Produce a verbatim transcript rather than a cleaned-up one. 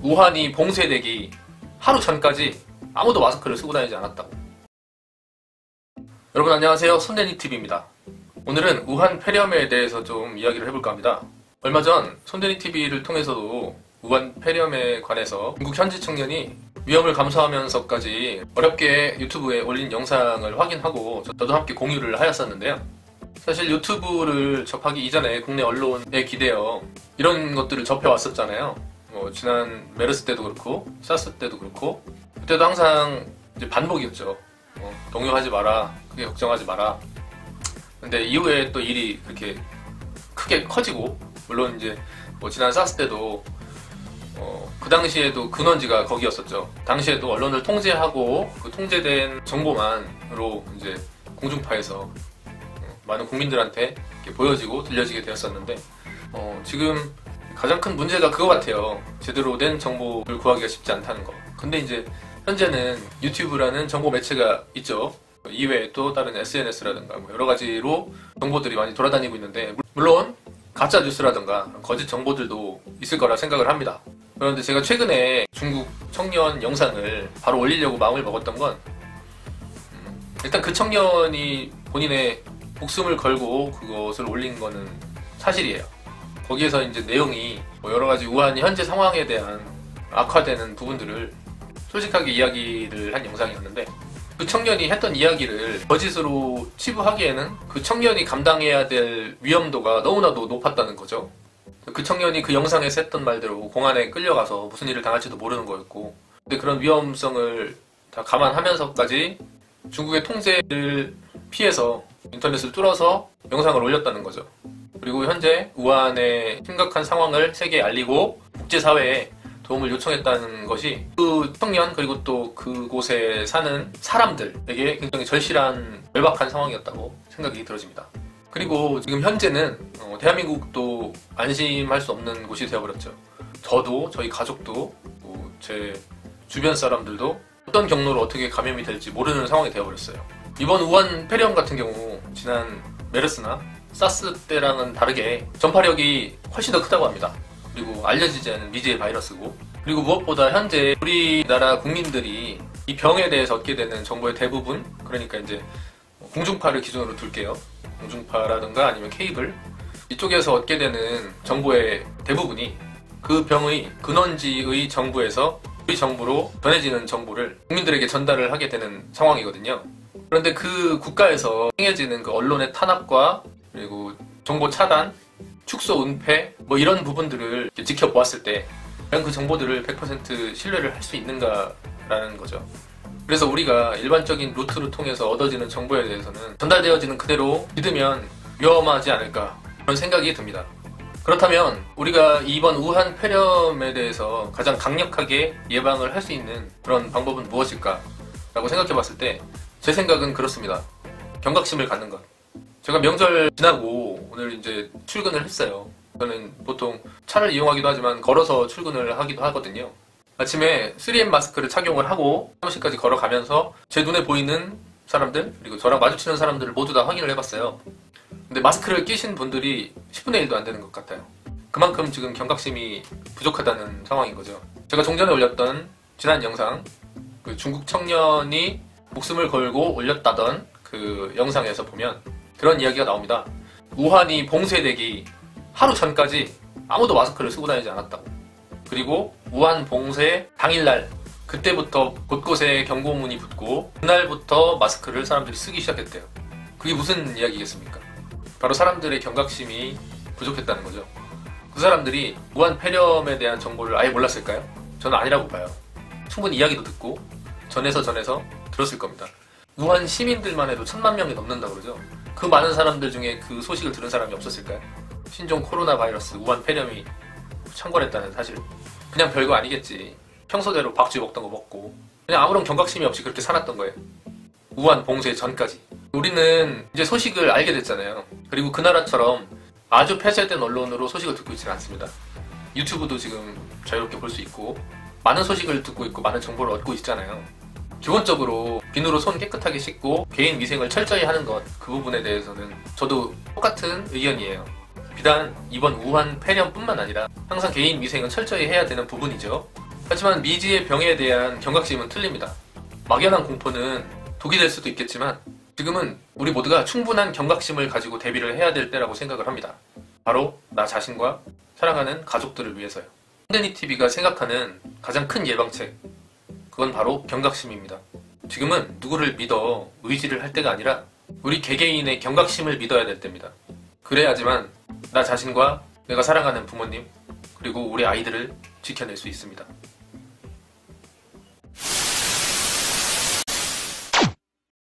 우한이 봉쇄되기 하루 전까지 아무도 마스크를 쓰고 다니지 않았다고. 여러분 안녕하세요. 손대니티비입니다. 오늘은 우한 폐렴에 대해서 좀 이야기를 해볼까 합니다. 얼마 전 손대니티비를 통해서도 우한 폐렴에 관해서 중국 현지 청년이 위험을 감수하면서까지 어렵게 유튜브에 올린 영상을 확인하고 저도 함께 공유를 하였었는데요. 사실 유튜브를 접하기 이전에 국내 언론에 기대어 이런 것들을 접해왔었잖아요. 뭐 지난 메르스 때도 그렇고 사스 때도 그렇고 그때도 항상 이제 반복이었죠. 어, 동요하지 마라, 크게 걱정하지 마라. 근데 이후에 또 일이 그렇게 크게 커지고, 물론 이제 뭐 지난 사스 때도 어, 그 당시에도 근원지가 거기였었죠. 당시에도 언론을 통제하고 그 통제된 정보만으로 이제 공중파에서 어, 많은 국민들한테 이렇게 보여지고 들려지게 되었었는데, 어, 지금 가장 큰 문제가 그거 같아요. 제대로 된 정보를 구하기가 쉽지 않다는 거. 근데 이제 현재는 유튜브라는 정보 매체가 있죠. 이외에 또 다른 에스엔에스라든가 뭐 여러 가지로 정보들이 많이 돌아다니고 있는데, 물론 가짜 뉴스라든가 거짓 정보들도 있을 거라 생각을 합니다. 그런데 제가 최근에 중국 청년 영상을 바로 올리려고 마음을 먹었던 건, 음, 일단 그 청년이 본인의 목숨을 걸고 그것을 올린 거는 사실이에요. 거기에서 이제 내용이 뭐 여러 가지 우한 현재 상황에 대한 악화되는 부분들을 솔직하게 이야기를 한 영상이었는데, 그 청년이 했던 이야기를 거짓으로 치부하기에는 그 청년이 감당해야 될 위험도가 너무나도 높았다는 거죠. 그 청년이 그 영상에서 했던 말대로 공안에 끌려가서 무슨 일을 당할지도 모르는 거였고, 근데 그런 위험성을 다 감안하면서까지 중국의 통제를 피해서 인터넷을 뚫어서 영상을 올렸다는 거죠. 그리고 현재 우한의 심각한 상황을 세계에 알리고 국제사회에 도움을 요청했다는 것이 그 청년 그리고 또 그곳에 사는 사람들에게 굉장히 절실한 절박한 상황이었다고 생각이 들어집니다. 그리고 지금 현재는 어, 대한민국도 안심할 수 없는 곳이 되어버렸죠. 저도 저희 가족도 뭐 제 주변 사람들도 어떤 경로로 어떻게 감염이 될지 모르는 상황이 되어버렸어요. 이번 우한 폐렴 같은 경우 지난 메르스나 사스 때랑은 다르게 전파력이 훨씬 더 크다고 합니다. 그리고 알려지지 않은 미지의 바이러스고, 그리고 무엇보다 현재 우리나라 국민들이 이 병에 대해서 얻게 되는 정보의 대부분, 그러니까 이제 공중파를 기준으로 둘게요. 공중파라든가 아니면 케이블, 이쪽에서 얻게 되는 정보의 대부분이 그 병의 근원지의 정부에서 우리 정부로 전해지는 정보를 국민들에게 전달을 하게 되는 상황이거든요. 그런데 그 국가에서 행해지는 그 언론의 탄압과 그리고 정보 차단, 축소, 은폐 뭐 이런 부분들을 지켜보았을 때 과연 그 정보들을 백 퍼센트 신뢰를 할 수 있는가라는 거죠. 그래서 우리가 일반적인 루트를 통해서 얻어지는 정보에 대해서는 전달되어지는 그대로 믿으면 위험하지 않을까, 그런 생각이 듭니다. 그렇다면 우리가 이번 우한 폐렴에 대해서 가장 강력하게 예방을 할 수 있는 그런 방법은 무엇일까 라고 생각해 봤을 때 제 생각은 그렇습니다. 경각심을 갖는 것. 제가 명절 지나고 오늘 이제 출근을 했어요. 저는 보통 차를 이용하기도 하지만 걸어서 출근을 하기도 하거든요. 아침에 쓰리엠 마스크를 착용을 하고 사무실까지 걸어가면서 제 눈에 보이는 사람들 그리고 저랑 마주치는 사람들을 모두 다 확인을 해봤어요. 근데 마스크를 끼신 분들이 십분의 일도 안 되는 것 같아요. 그만큼 지금 경각심이 부족하다는 상황인 거죠. 제가 종전에 올렸던 지난 영상, 그 중국 청년이 목숨을 걸고 올렸다던 그 영상에서 보면 그런 이야기가 나옵니다. 우한이 봉쇄되기 하루 전까지 아무도 마스크를 쓰고 다니지 않았다고. 그리고 우한 봉쇄 당일날, 그때부터 곳곳에 경고문이 붙고 그날부터 마스크를 사람들이 쓰기 시작했대요. 그게 무슨 이야기겠습니까? 바로 사람들의 경각심이 부족했다는 거죠. 그 사람들이 우한 폐렴에 대한 정보를 아예 몰랐을까요? 저는 아니라고 봐요. 충분히 이야기도 듣고 전에서 전에서 들었을 겁니다. 우한 시민들만 해도 천만 명이 넘는다고 그러죠. 그 많은 사람들 중에 그 소식을 들은 사람이 없었을까요? 신종 코로나 바이러스 우한 폐렴이 창궐했다는 사실. 그냥 별거 아니겠지. 평소대로 밥집 먹던 거 먹고 그냥 아무런 경각심이 없이 그렇게 살았던 거예요. 우한 봉쇄 전까지. 우리는 이제 소식을 알게 됐잖아요. 그리고 그 나라처럼 아주 폐쇄된 언론으로 소식을 듣고 있지는 않습니다. 유튜브도 지금 자유롭게 볼 수 있고 많은 소식을 듣고 있고 많은 정보를 얻고 있잖아요. 기본적으로 비누로 손 깨끗하게 씻고 개인 위생을 철저히 하는 것, 그 부분에 대해서는 저도 똑같은 의견이에요. 비단 이번 우한 폐렴뿐만 아니라 항상 개인 위생은 철저히 해야 되는 부분이죠. 하지만 미지의 병에 대한 경각심은 틀립니다. 막연한 공포는 독이 될 수도 있겠지만 지금은 우리 모두가 충분한 경각심을 가지고 대비를 해야 될 때라고 생각을 합니다. 바로 나 자신과 사랑하는 가족들을 위해서요. 손데니티비가 생각하는 가장 큰 예방책, 그건 바로 경각심입니다. 지금은 누구를 믿어 의지를 할 때가 아니라 우리 개개인의 경각심을 믿어야 될 때입니다. 그래야지만 나 자신과 내가 사랑하는 부모님 그리고 우리 아이들을 지켜낼 수 있습니다.